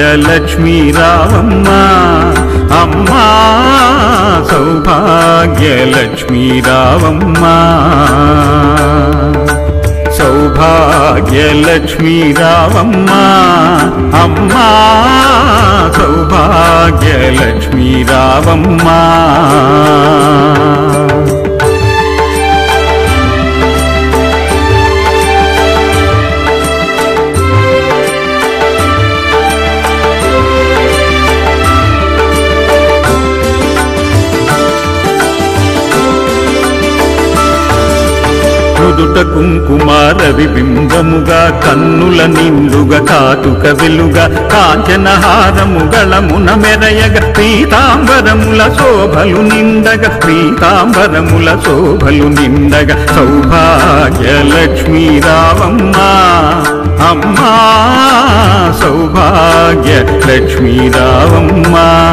సౌభాగ్యలక్ష్మీ రావమ్మ అమ్మా సౌభాగ్యలక్ష్మీ రావమ్మ సౌభాగ్యలక్ష్మీ రావమ్మ అమ్మా సౌభాగ్యలక్ష్మీ రావమ్మ నుదుట కుంకుమార విబింబముగా కన్నుల నిండుగా కాటుక వెలుగా కాంచనహారము గళమున మెరయగ పీతాంబరముల శోభలు నిండగ పీతాంబరముల శోభలు నిండగ సౌభాగ్యలక్ష్మీ రావమ్మ అమ్మా సౌభాగ్యలక్ష్మీ రావమ్మ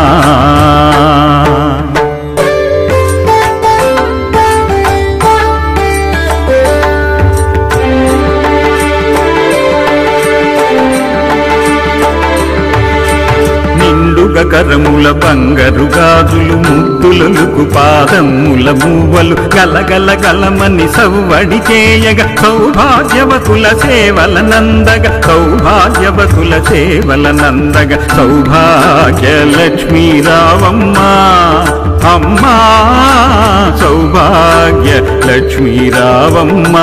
కరముల బంగారు గాజులు ముద్దులకు పాదముల మూవలు గలగల గలమని సవ్వడి చేయగ సౌభాగ్యవతుల సేవల నందగ సౌభాగ్యవతుల సేవల నందగ సౌభాగ్యలక్ష్మీ రావమ్మ అమ్మా సౌభాగ్యలక్ష్మీ రావమ్మ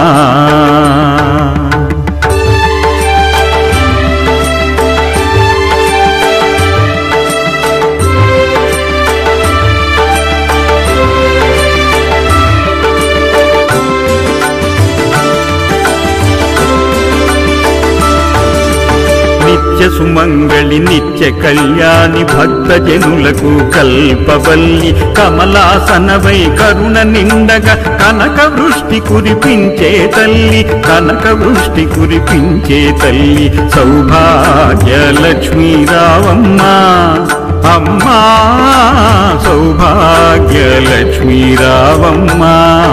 నిత్య సుమంగళి నిత్య కళ్యాణి భక్త జనులకు కల్పవల్లి కమలాసనవై కరుణ నిండగ కనక వృష్టి కురిపించే తల్లి కనక వృష్టి కురిపించే తల్లి సౌభాగ్యలక్ష్మీ రావమ్మ అమ్మా సౌభాగ్యలక్ష్మీ రావమ్మ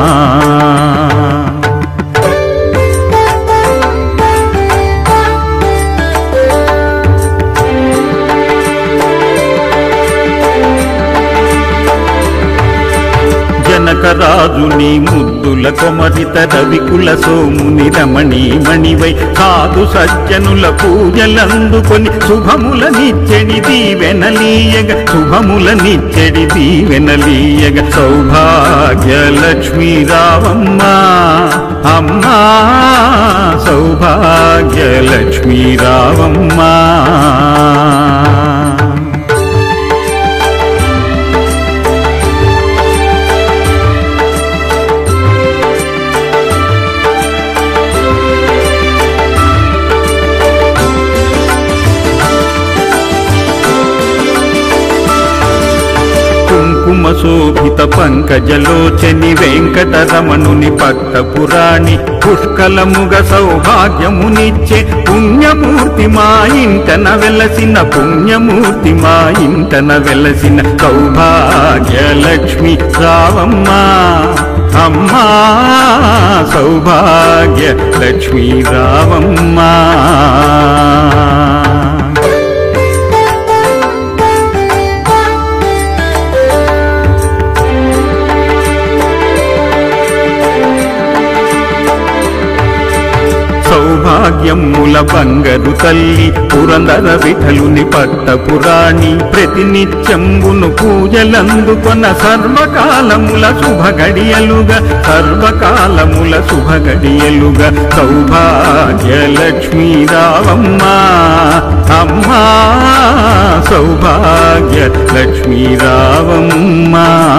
జనకరాజుని ముద్దుల కొమరిత రవికుల సోముని రమణీ మణివై కాదు సజ్జనుల పూజలందుకొని శుభముల నిచ్చెడి దీవెనలీయగ శుభముల నిచ్చెడి దీవెనలీయగ సౌభాగ్యలక్ష్మీ రావమ్మ అమ్మా సౌభాగ్యలక్ష్మీ రావమ్మ కుంకుమశోభిత పంకజలోచని వెంకటరమణుని పట్టపురాణి పుష్కలముగ సౌభాగ్యమునిచ్చే పుణ్యమూర్తి మా ఇంటన వెలసిన పుణ్యమూర్తి మా ఇంటన వెలసిన సౌభాగ్యలక్ష్మీ రావమ్మ అమ్మా సౌభాగ్యలక్ష్మీ రావమ్మ సౌభాగ్యముల బంగరు తల్లి పురందర విఠలుని పట్టపురాణి ప్రతినిత్యంబును పూజలందుకొన సర్వకాలముల శుభగడియలుగా సర్వకాలముల శుభగడియలుగా సౌభాగ్యలక్ష్మీ రావమ్మ అమ్మా సౌభాగ్యలక్ష్మీ రావమ్మ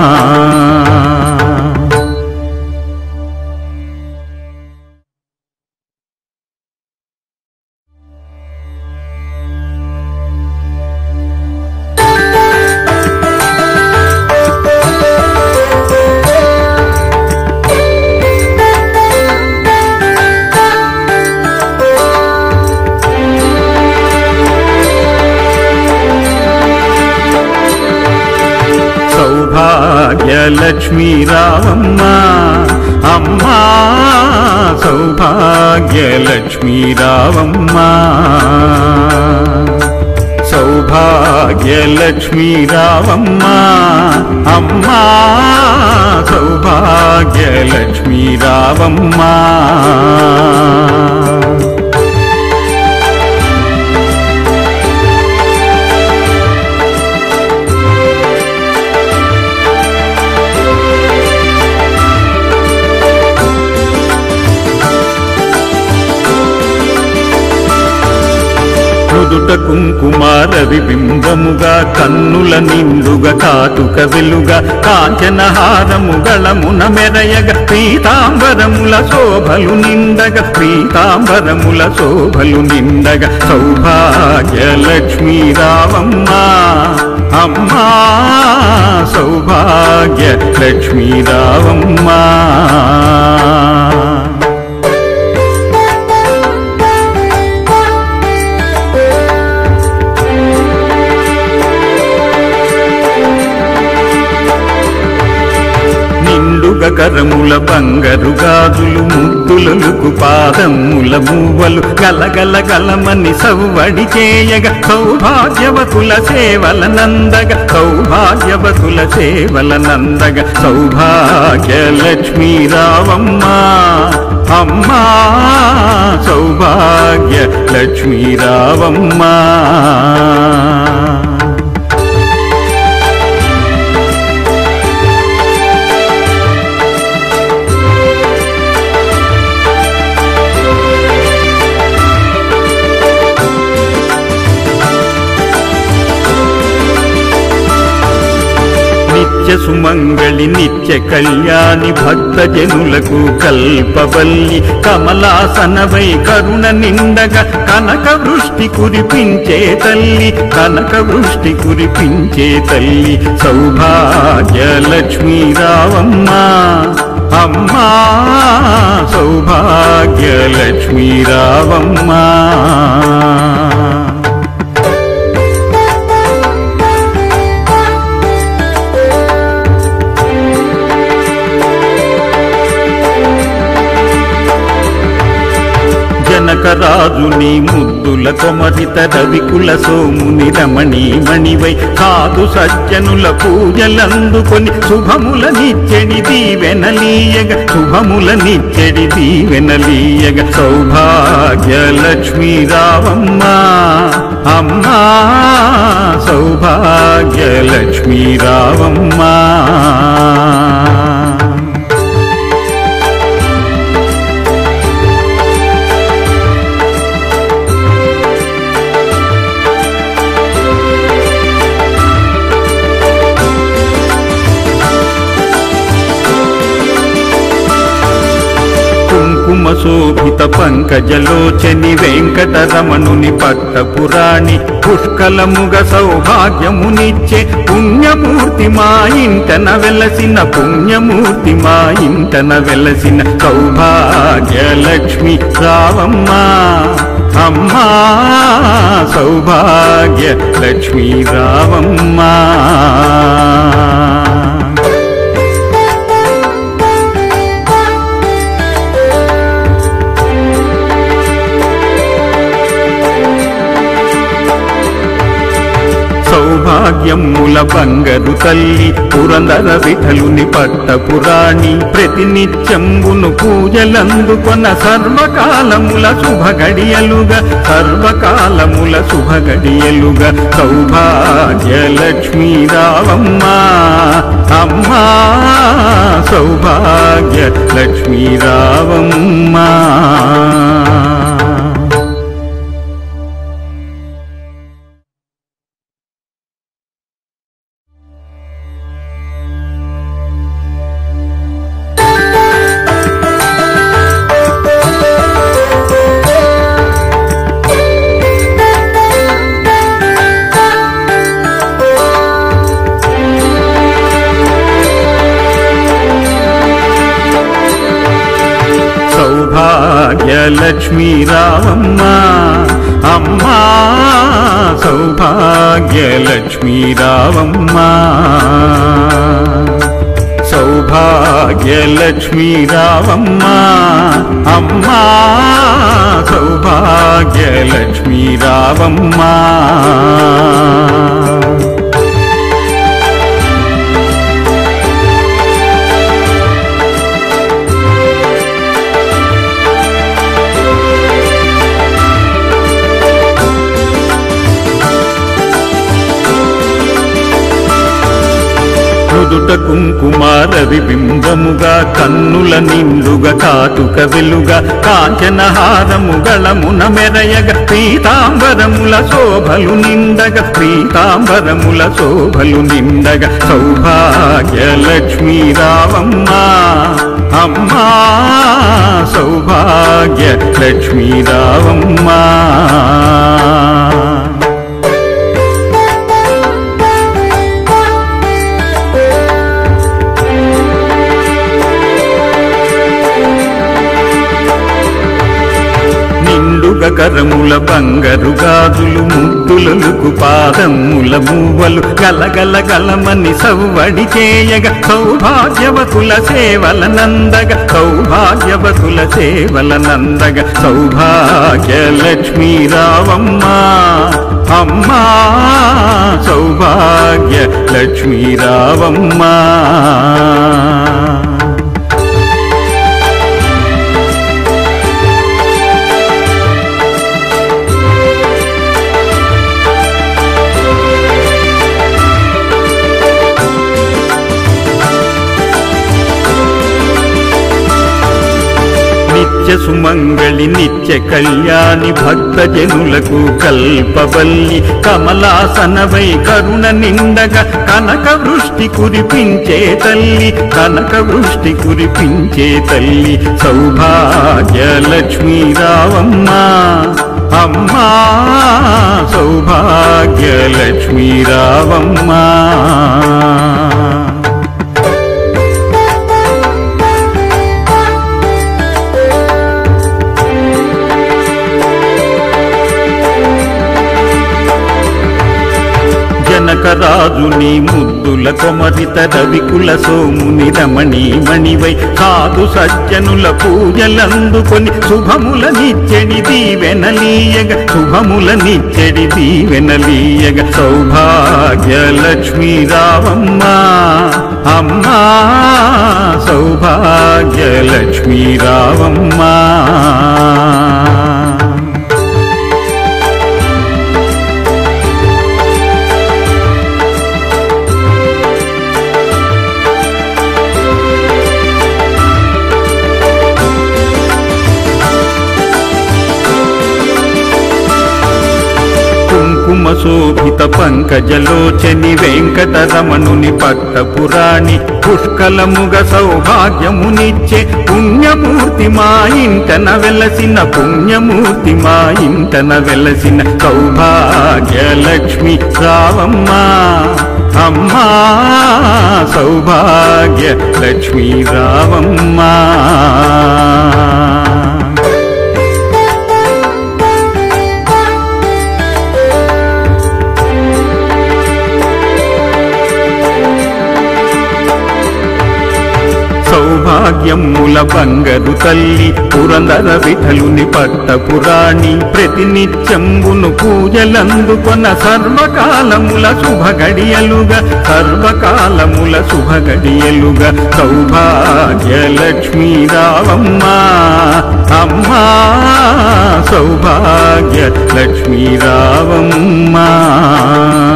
సౌభాగ్యలక్ష్మీ రావమ్మ అమ్మా సౌభాగ్యలక్ష్మీ రావమ్మ సౌభాగ్యలక్ష్మీ రావమ్మా అమ్మా సౌభాగ్యలక్ష్మీ రావమ్మా నుదుట కుంకుమార విబింబముగా కన్నుల నిండుగా కాటుక వెలుగా కాంచనహారము గళమున మెరయగ పీతాంబరముల శోభలు నిండగా పీతాంబరముల శోభలు నిండగా సౌభాగ్యలక్ష్మీ రావమ్మా అమ్మా సౌభాగ్యలక్ష్మీ రావమ్మా కరముల బంగారు గాజులు ముద్దులకు పాదముల మూవలు గలగల గలమని సవ్వడి చేయగ సౌభాగ్యవతుల సేవల నందగ సౌభాగ్యవతుల సేవల నందగ సౌభాగ్యలక్ష్మీ రావమ్మా అమ్మా సౌభాగ్యలక్ష్మీ రావమ్మా నిత్య సుమంగళి నిత్య కళ్యాణి భక్త జనులకు కల్పవల్లి కమలాసనవై కరుణ నిండగా కనక వృష్టి కురిపించే తల్లి కనక వృష్టి కురిపించే తల్లి సౌభాగ్యలక్ష్మీ రావమ్మా అమ్మా సౌభాగ్యలక్ష్మీ రావమ్మా జనకరాజుని ముద్దుల కొమరిత రవికుల సోముని రమణీమణివై కాదు సజ్జనుల పూజలందుకొని శుభముల నిచ్చెడి దీవెనలీయగ శుభముల నిచ్చెడి దీవెనలీయగ సౌభాగ్యలక్ష్మీ రావమ్మా అమ్మా సౌభాగ్యలక్ష్మీ రావమ్మా కుంకుమశోభిత పంకజలోచని వెంకటరమణుని పట్టపురాణి పుష్కలముగ సౌభాగ్యమునిచ్చే పుణ్యమూర్తి మా ఇంటన వెలసిన పుణ్యమూర్తి మా ఇంటన వెలసిన సౌభాగ్యలక్ష్మీ రావమ్మా అమ్మా సౌభాగ్యలక్ష్మీ రావమ్మా సౌభాగ్యముల బంగారు తల్లి పురందర విఠలుని పట్టపురాణి ప్రతినిత్యంబును పూజలందుకొన సర్వకాలముల శుభగడియలుగా సర్వకాలముల శుభగడియలుగా సౌభాగ్యలక్ష్మీ రావమ్మా అమ్మా సౌభాగ్యలక్ష్మీ రావమ్మా సౌభాగ్యలక్ష్మీ రావమ్మా అమ్మా సౌభాగ్యలక్ష్మీ రావమ్మా సౌభాగ్యలక్ష్మీ రావమ్మా అమ్మా సౌభాగ్య సౌభాగ్యలక్ష్మీ రావమ్మా. నుదుట కుంకుమారవి బింబముగా కన్నుల నిండుగా కాటుక వెలుగా కాంచనహారము గళమున మెరయగ పీతాంబరముల శోభలు నిండగ పీతాంబరముల శోభలు నిండగ సౌభాగ్యలక్ష్మీ రావమ్మా అమ్మా సౌభాగ్యలక్ష్మీ రావమ్మా. కరముల బంగారు గాజులు ముద్దులకు పాదముల మూవలు గలగల గలమని సవ్వడి చేయగ సౌభాగ్యవతుల సేవల నందగ సౌభాగ్యవతుల సేవల నందగ సౌభాగ్యలక్ష్మీ రావమ్మా అమ్మా సౌభాగ్యలక్ష్మీ రావమ్మా. నిత్య సుమంగళి నిత్య కళ్యాణి భక్తజనులకు కల్పవల్లి కమలాసనవై కరుణ నిండగా కనక వృష్టి కురిపించే తల్లి కనక వృష్టి కురిపించే తల్లి సౌభాగ్యలక్ష్మీ రావమ్మా అమ్మా సౌభాగ్యలక్ష్మీ రావమ్మా. జనకరాజుని ముద్దుల కొమరిత రవికుల సోముని రమణీమణివై సాధు సజ్జనుల పూజలందుకొని శుభముల నిచ్చెడి దీవెనలీయగ శుభముల నిచ్చెడి దీవెనలీయగ సౌభాగ్యలక్ష్మీ రావమ్మా అమ్మా సౌభాగ్యలక్ష్మీ రావమ్మా. కుంకుమశోభిత పంకజలోచని వెంకటరమణుని పట్టపురాణి పుష్కలముగ సౌభాగ్యమునిచ్చే పుణ్యమూర్తి మా ఇంటన వెలసిన పుణ్యమూర్తి మా ఇంటన వెలసిన సౌభాగ్యలక్ష్మీ రావమ్మా అమ్మా సౌభాగ్యలక్ష్మీ రావమ్మా. సౌభాగ్యముల బంగరు తల్లి పురందర విఠలుని పట్టపురాణి ప్రతినిత్యంబును పూజలందుకొన సర్వకాలముల శుభగడియలుగా సర్వకాలముల శుభగడియలుగా సౌభాగ్యలక్ష్మీ రావమ్మా అమ్మా సౌభాగ్యలక్ష్మీ రావమ్మా.